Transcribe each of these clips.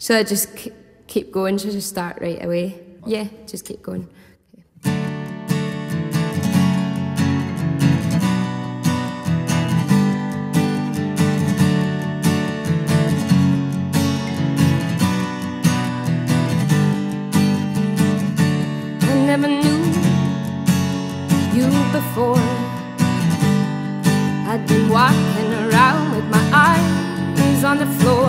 Shall I just keep going? Should I just start right away? Yeah, just keep going. I never knew you before. I'd been walking around with my eyes on the floor,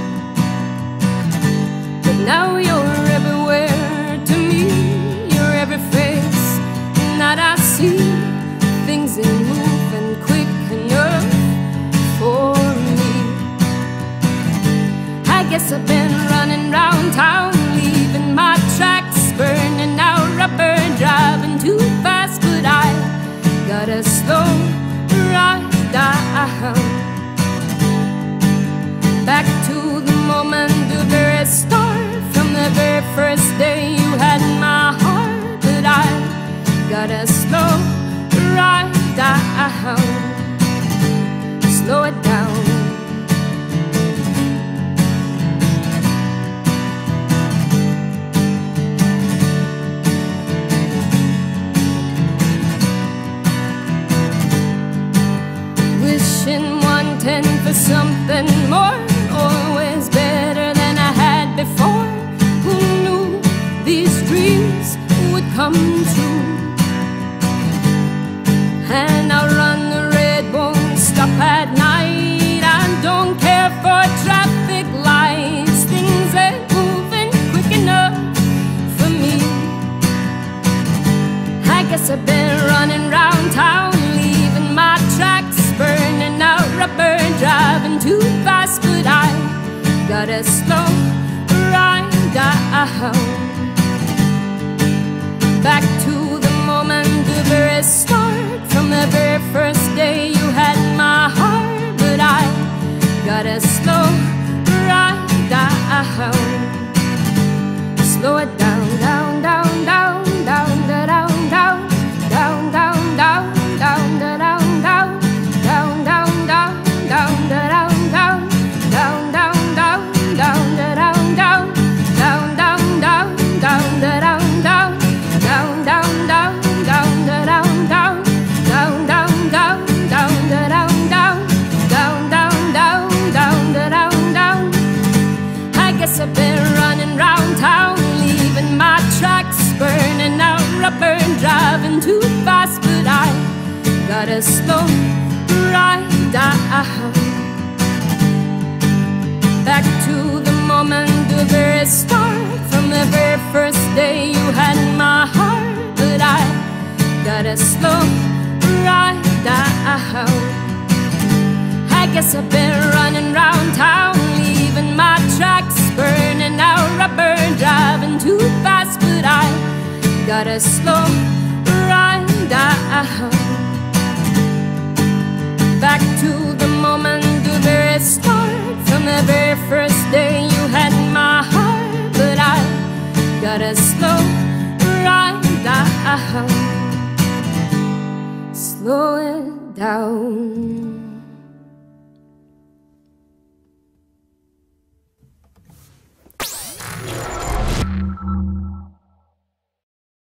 but now you're everywhere to me. You're every face that I see. Things are moving quick enough for me. I guess I've been running round town, leaving my tracks, burning out rubber, driving too fast, but I gotta slow right down. Back to the moment, the very start, from the very first day you had my heart, but I gotta slow right down, slow it down. Wishing, wanting for something more, always better than I had before. Who knew these dreams would come true? And I'll run the red, won't stop at night. I don't care for traffic lights. Things ain't moving quick enough for me. I guess I've been running round town, leaving my tracks, burning out rubber, driving too fast, but I gotta slow right down. Back to the moment, the very start, from the very first day you had my heart, but I gotta slow right down, slow it down, down, down, down, down, down, down, down, down, down, down, down, down, down. I've been running round town, leaving my tracks, burning out rubber, driving too fast, but I gotta slow right down. Back to the moment, the very start, from the very first day you had my heart, but I gotta slow right down. I guess I've been running round town, leaving my tracks, burning out rubber, driving too fast, but I gotta slow right down. Back to the moment, the very start, from the very first day you had my heart, but I gotta slow right down, slow it down.